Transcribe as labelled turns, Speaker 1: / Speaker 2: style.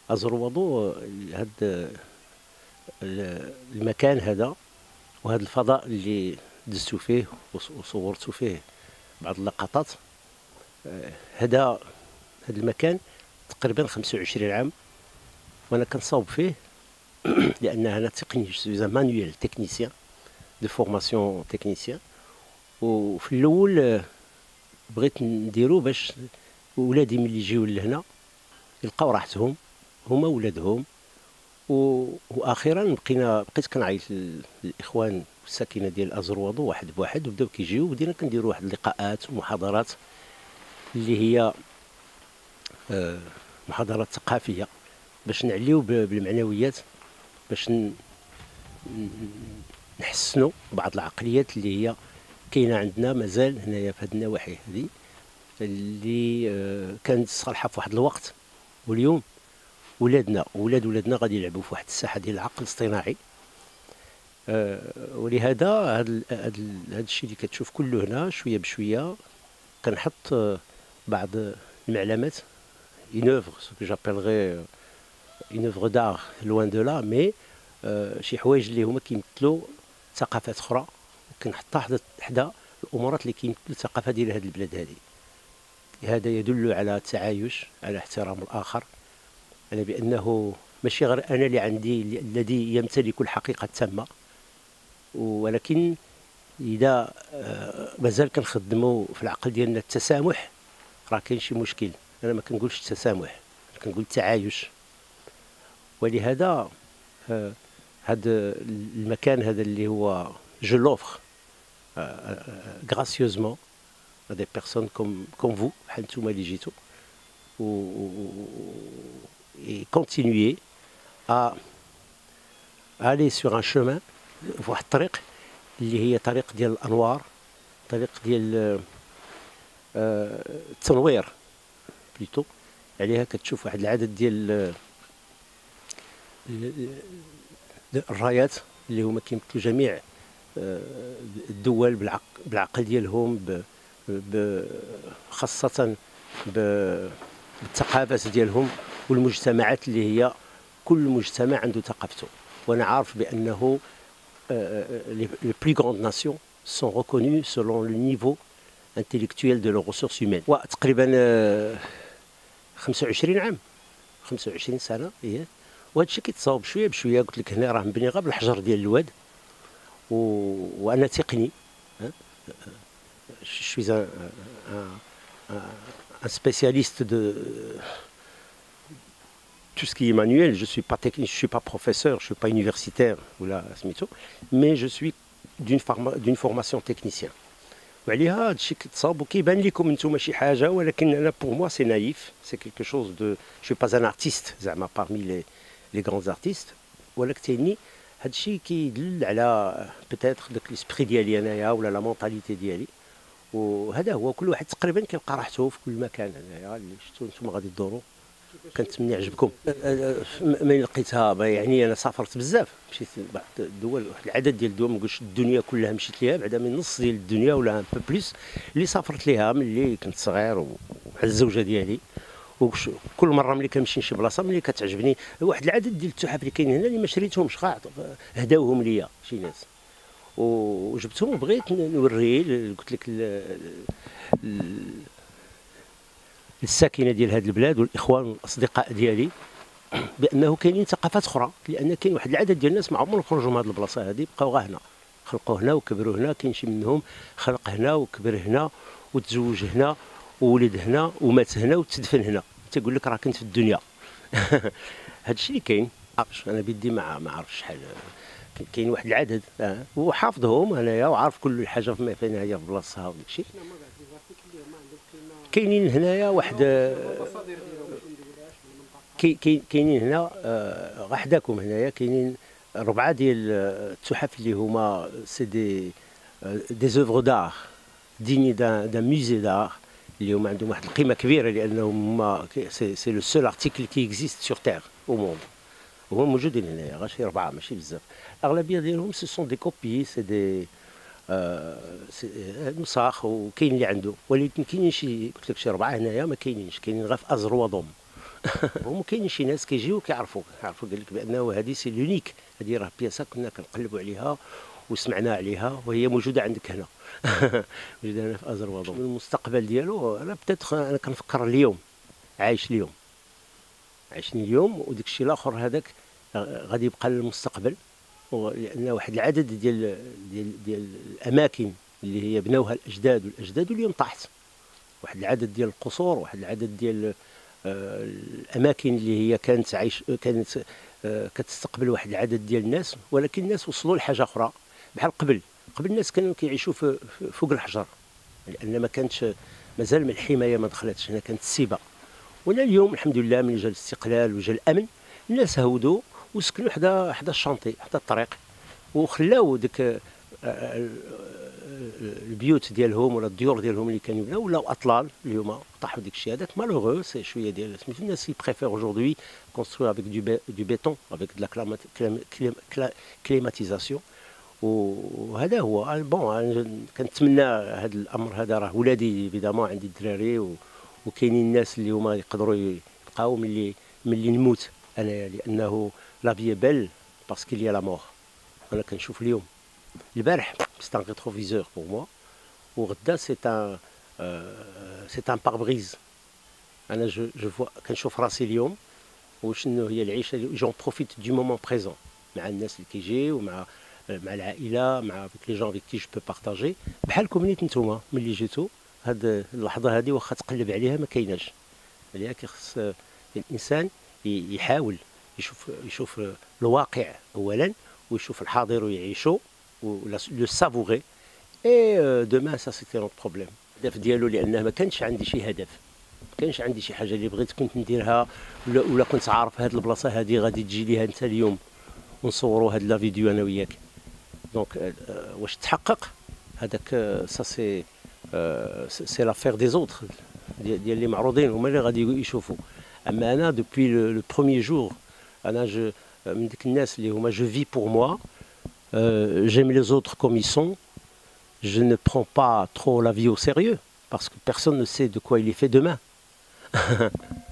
Speaker 1: أزروادو هاد المكان هذا وهذا الفضاء اللي دزتو فيه وصورتو فيه بعض اللقطات. هذا المكان تقريبا 25 عام وانا كنصاوب فيه لان انا تقني جو مانويل تكنيسيان دو فورماسيون تكنيسيان. وفي الاول بغيت نديرو باش ولادي ملي يجيو لهنا يلقاو راحتهم هما ولادهم. واخيرا بقيت كنعيط للاخوان الساكنه ديال ازروادو واحد بواحد وبداو كيجيو وبدينا كنديروا واحد اللقاءات ومحاضرات اللي هي محاضرات ثقافيه باش نعليو بالمعنويات، باش نحسنوا بعض العقليات اللي هي كاينه عندنا مازال هنايا في هذه النواحي هذه اللي كانت صالحه في واحد الوقت. واليوم ولادنا غادي يلعبوا في واحد الساحه ديال العقل الاصطناعي. ولهذا هذا الشيء اللي كتشوف كله هنا شويه بشويه كنحط بعض المعلمات une œuvre, ce que j'appellerais une œuvre d'art loin de là, mais شي حوايج اللي هما كيمثلوا ثقافات اخرى وكنحطها حدا الامورات اللي كيمثلوا الثقافه ديال هذه البلاد هذه. هذا يدل على التعايش، على احترام الاخر، على بانه ماشي غير انا اللي عندي الذي يمتلك الحقيقه التامه. ولكن اذا مازال كنخدموا في العقل ديالنا التسامح راه كاين شي مشكل. انا ما كنقولش التسامح، كنقول التعايش. ولهذا هذا المكان هذا اللي هو جو لوفر gracieusement à des personnes comme vous بحال نتوما اللي جيتوا et continuer à aller sur un chemin في واحد الطريق اللي هي طريق ديال الانوار، طريق ديال التنوير بليتو. عليها كتشوف واحد العدد ديال الرايات اللي هما كيمثلوا جميع الدول بالعقل ديالهم، خاصة بالثقافات ديالهم والمجتمعات اللي هي كل مجتمع عنده ثقافته. وانا عارف بانه les plus grandes nations sont reconnues selon le niveau intellectuel de leurs ressources humaines. وتقريبا 25 عام 25 سنه ايه. وهذا الشيء كيتصاوب شويه بشويه. قلت لك هنا راه مبني غير بالحجر ديال الواد وانا تقني. Je suis un spécialiste de tout ce qui est manuel. Je suis pas technique, je suis pas professeur, je suis pas universitaire mais je suis d'une formation technicien. وعليها هادشي كيتصاوب وكيبان لكم نتوما شي حاجه، ولكن انا بور موا سي نايف، سي كيلكو شوز دو جو با ان ارتيست زعما بارمي لي غران ارتيست. ولكن هادشي كيدل على بيتيتر داك ليسبري ديالي انايا ولا لا مونطاليتي ديالي. وهذا هو كل واحد تقريبا كيلقى راحته في كل مكان هنايا اللي شفتوا نتوما غادي تدوروا. كنتمنى عجبكم. من لقيتها يعني انا سافرت بزاف، مشيت لبعض الدول، واحد العدد ديال الدول، ما نقولش الدنيا كلها مشيت ليها، بعدا من نص ديال الدنيا ولا ان بو بليس اللي سافرت ليها ملي كنت صغير ومع الزوجه ديالي. وكل مره ملي كنمشي لشي بلاصه ملي كتعجبني واحد العدد ديال التحف اللي كاين هنا اللي ما شريتهمش، هداوهم ليا شي ناس وجبتهم وبغيت نوري. قلت لك الساكنه ديال هذه البلاد والاخوان والاصدقاء ديالي بانه كاينين ثقافات اخرى، لان كاين واحد العدد ديال الناس ما عمرهم خرجوا من هذه البلاصه هذه، بقاو غا هنا، خلقوا هنا وكبروا هنا. كاين شي منهم خلق هنا وكبر هنا وتزوج هنا وولد هنا ومات هنا وتدفن هنا. تيقول لك راه كنت في الدنيا. هذا الشيء اللي كاين. انا بدي ما عرفش شحال كاين واحد العدد وحافظهم انايا وعارف كل حاجه فين هي في بلاصتها وداك الشيء. كاينين هنايا واحد كاينين هنا غا حداكم هنايا كاينين 4 ديال التحف اللي هما سي دي زوفر دار ديني دان موزي دار اللي هما عندهم واحد القيمه كبيره، لانهم هما سي لو سول ارتيكل كي اكزيست سور تير او موند. هما موجودين هنايا غير شي 4 ماشي بزاف. الاغلبيه ديالهم سي سون دي كوبي، سي دي نسخ، وكاين اللي عنده. ولكن كاينين شي قلت لك شي 4 هنايا ما كاينينش، كاينين غير في ازروادوم. هما كاينين شي ناس كيجيو كيعرفوا قال لك بانه هذه سي لونيك، هذه راه بياسه كنا كنقلبوا عليها وسمعنا عليها وهي موجوده عندك هنا. موجوده هنا في ازربيجان. المستقبل ديالو انا بتاتر انا كنفكر اليوم، عايش اليوم، عايشني اليوم، وداك الشيء الاخر هذاك غادي يبقى للمستقبل. لان واحد العدد ديال الاماكن اللي هي بناوها الاجداد والأجداد واليوم طاحت. واحد العدد ديال القصور، واحد العدد ديال الاماكن اللي هي كانت كتستقبل واحد العدد ديال الناس، ولكن الناس وصلوا لحاجه اخرى. بحال قبل الناس كانوا كيعيشوا فوق الحجر، لان ما كانتش مازال من الحمايه ما دخلتش، هنا كانت السبا. ولا اليوم الحمد لله من جا الاستقلال وجا الامن، الناس هودوا وسكنوا حدا الشانطي، حدا الطريق، وخلاو ديك البيوت ديالهم ولا الديور ديالهم اللي كانوا يبناو ولاو اطلال. اليوم طاحوا ديك الشيء هذاك مالوغو. سي شويه ديال سميتو الناس بريفير اجوردي كونستروي افيك دو بيتون افيك دو لا كليماتيزاسيون. وهذا هو بون. كنتمنى هذا الامر هذا. راه ولادي ايفيدامون، عندي الدراري وكاينين الناس اللي هما يقدروا يبقاو ملي نموت انايا، لانه لا في بيل باسكو لي لا مور. انا كنشوف اليوم، البارح سي ان ريتروفيزور بور موا، وغدا سي ان باربريز. انا جو فوا كنشوف راسي اليوم وشنو هي العيشه. جون بروفيت دو مومون بريزون مع الناس اللي كيجيو، مع العائله، مع لي جون افيك كي جو بو بارطاجي. بحالكم نيت نتوما ملي جيتو هاد اللحظه هذه واخا تقلب عليها ما كايناش. لذلك خص الانسان يحاول يشوف الواقع اولا، ويشوف الحاضر ويعيشو لو سافوغي. اي دومان سا سيتي نوت بروبليم. الهدف ديالو لانه ما كانش عندي شي هدف، ما كانش عندي شي حاجه اللي بغيت كنت نديرها، ولا كنت عارف هاد البلاصه هادي غادي تجي ليها انت اليوم ونصوروا هاد لا فيديو انا وياك. دونك واش تحقق هذاك سا سي لافير دي زوتر، ديال اللي معروضين هما اللي غادي يشوفوا. اما انا دوبوي لو بروميير جور انا من ديك الناس اللي هما جو في بور موا. J'aime les autres comme ils sont. Je ne prends pas trop la vie au sérieux parce que personne ne sait de quoi il est fait demain.